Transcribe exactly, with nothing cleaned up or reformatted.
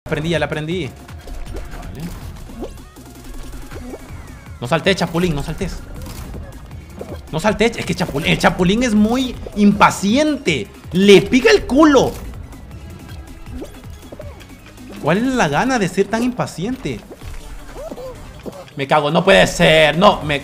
aprendí, ya la aprendí. Vale. No saltes, Chapulín, no saltes. No saltes, es que Chapulín, el Chapulín es muy impaciente. Le pica el culo. ¿Cuál es la gana de ser tan impaciente? Me cago, no puede ser. No, me...